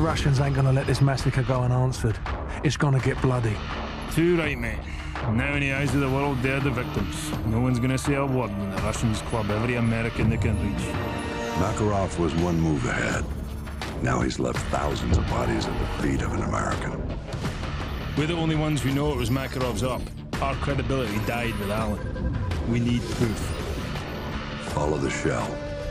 Russians ain't gonna let this massacre go unanswered. It's gonna get bloody. Too right, mate. Now in the eyes of the world, they're the victims. No one's gonna say a word when the Russians club every American they can reach. Makarov was one move ahead. Now he's left thousands of bodies at the feet of an American. We're the only ones who know it was Makarov's up. Our credibility died with Allen. We need proof. Follow the shell.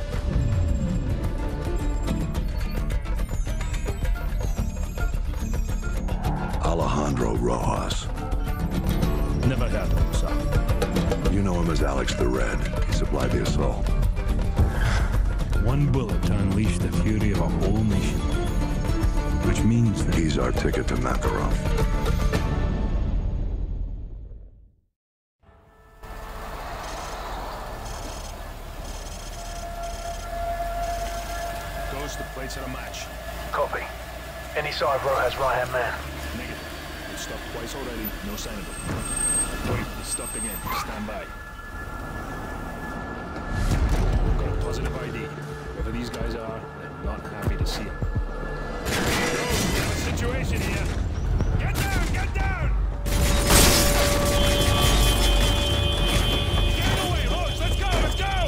Alejandro Rojas. Never heard of him, sir. You know him as Alex the Red. He supplied the assault. One bullet to unleash the fury of a whole nation. Which means that He's our ticket to Makarov. Ghost, the plates are a match. Copy. Any sign of Rojas' right-hand man? Negative. We've stopped twice already, no sign of him. Wait, he's stopped again. Stand by. We've got a positive ID. Whoever these guys are, they're not happy to see him. We have a situation here. Get down! Get down! Get away, Roach! Let's go! Let's go!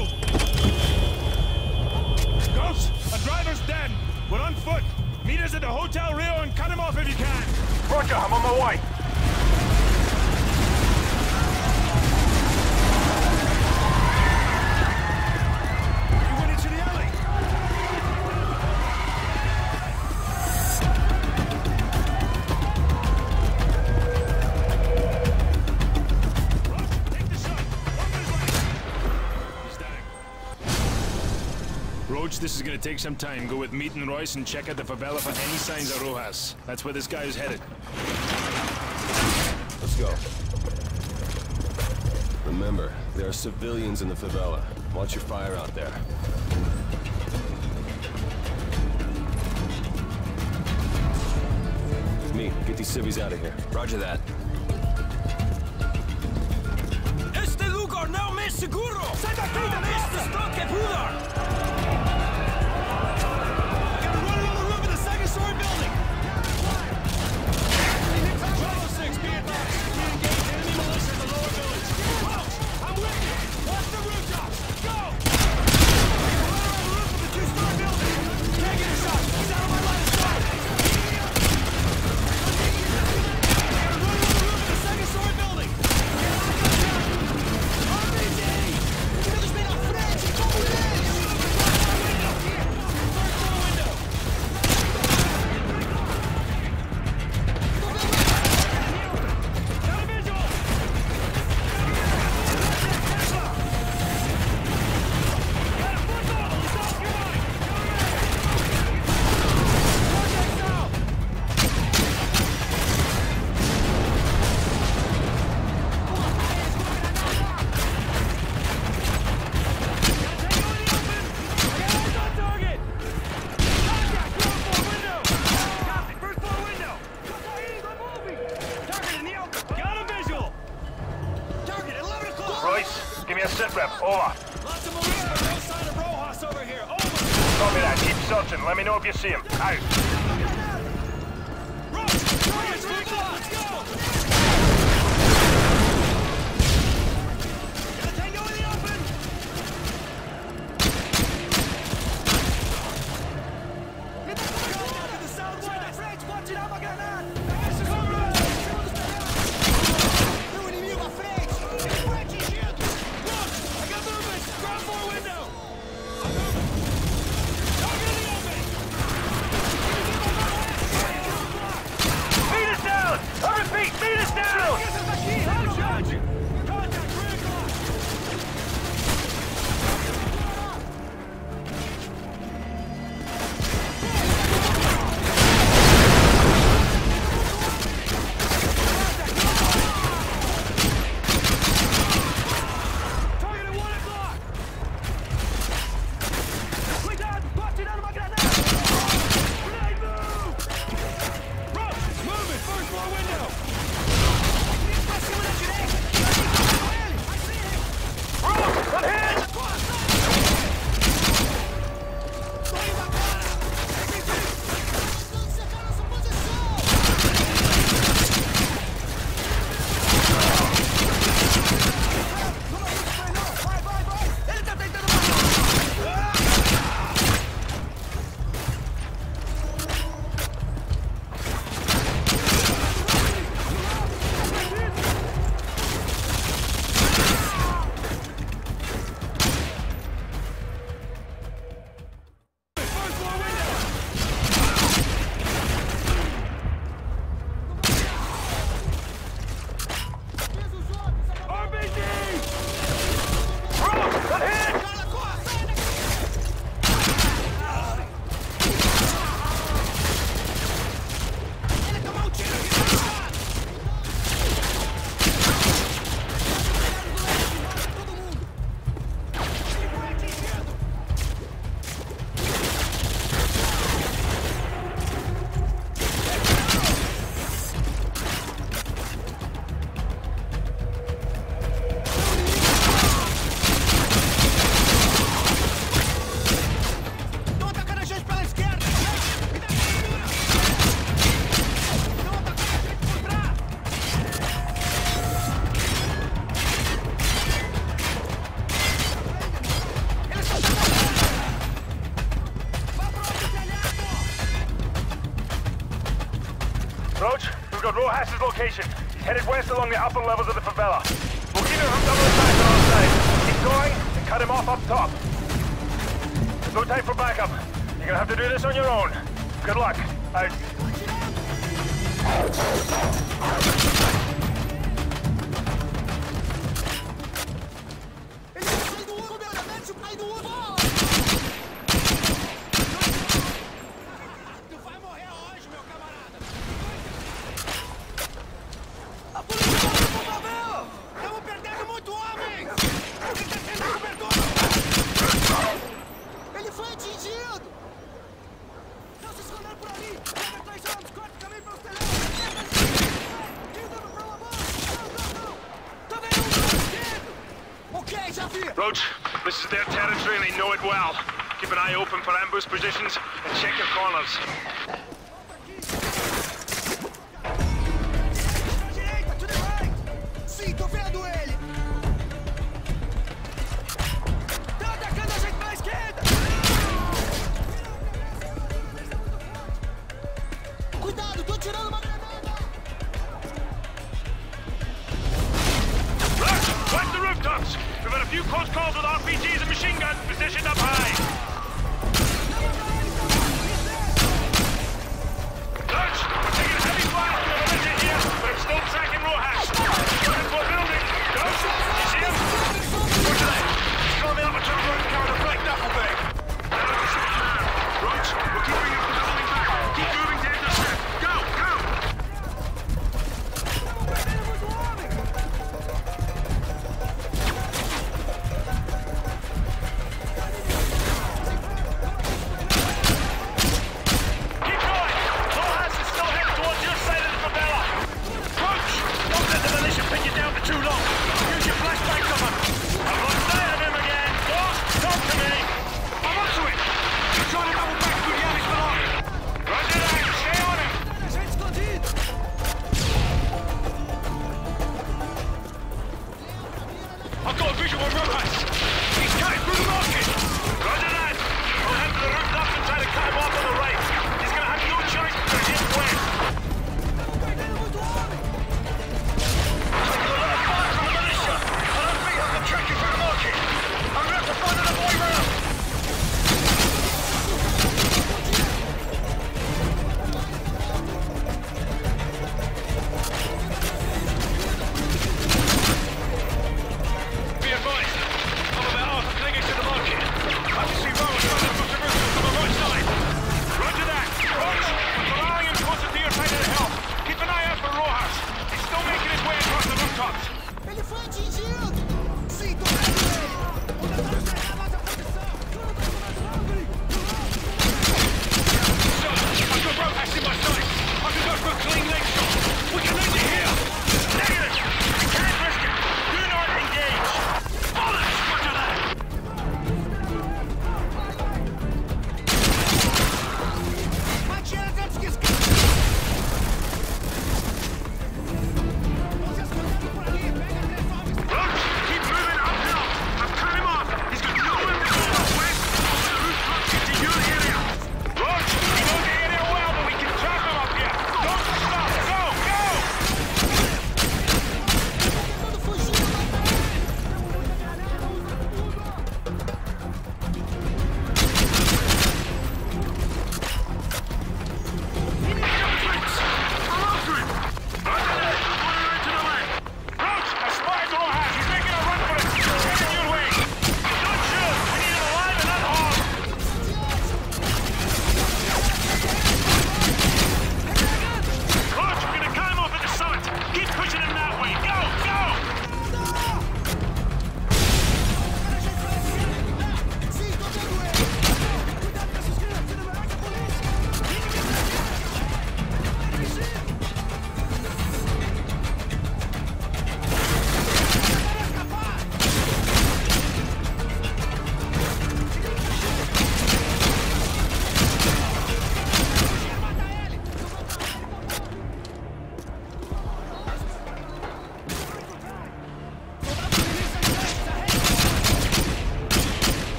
Ghost, a driver's dead. We're on foot. Meet us at the Hotel Rio and cut him off if you can. Roger, I'm on my way. You went into the alley. Roach, take the shot. He's down. Roach, this is gonna take some time. Go with Meat and Royce and check out the favela for any signs of Rojas. That's where this guy is headed. Let's go. Remember, there are civilians in the favela. Watch your fire out there. Me, get these civvies out of here. Roger that. Este lugar não me seguro! Sai daqui da lista! Estou que puder! I got a runner on the roof of the second-story building! Bravo 6, be advised. We engage enemy militia at the lower village. Crouch! I'm with you! Watch the rooftop! Go! Runner on the roof of the two-story building! Can't get a shot! He's out of my line of sight! Second-story building! RPG! Eles vêm na frente! Como eles! Third floor window! Got a visual! Got a football! Stop your line! Project south! Royce, give me a sit rep. Over. Lots of militia, but no sign of Rojas over here. Over! Copy that. Keep searching. Let me know if you see him. Out. Roach! Roach, let's go! Got a tango in the open! Get the fuck out to the south side of frente! Pode tirar uma granada! Tem inimigo à frente! Foi atingido! Roach! I got movement! Ground floor window! Target in the open! Beat us down! I repeat, beat us down! Contact, 3 o'clock! Target at 1 o'clock! Cuidado! Pode tirar uma granada! Grenade move! Roach, moving! First floor window! Pra cima da direita! I see him! Royce, I'm hit! Vai embora! Roach, we've got Rojas's location. He's headed west along the upper levels of the favela. We'll keep him hooked up on the side on our side. Keep going and cut him off up top. No time for backup. You're gonna have to do this on your own. Good luck. Out. Roach, this is their territory and they know it well. Keep an eye open for ambush positions and check your corners. Sim, tô vendo ele! Tá atacando a gente pra esquerda! Cuidado, tô tirando uma granada! Roach, watch the rooftops! We've had a few close calls with RPGs and machine guns positioned up high. Roach, we're taking a heavy fire through the ledge here, but I'm still tracking Rojas. Looking for a building. Roach, you see him? Go to that. He's climbing up a top road carrying a black duffel bag. Roach, we're keeping you from the building back. Keep moving to intercept. Go, go!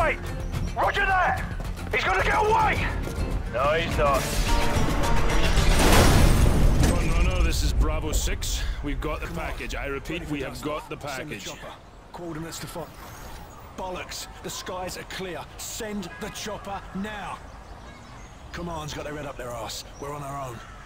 Wait! Roger that! He's gonna get away! No, he's not. Runner, this is Bravo 6. We've got the package. I repeat, we have got the package. Send the chopper. Coordinates to find. Bollocks! The skies are clear. Send the chopper now! Command's got their head up their arse. We're on our own.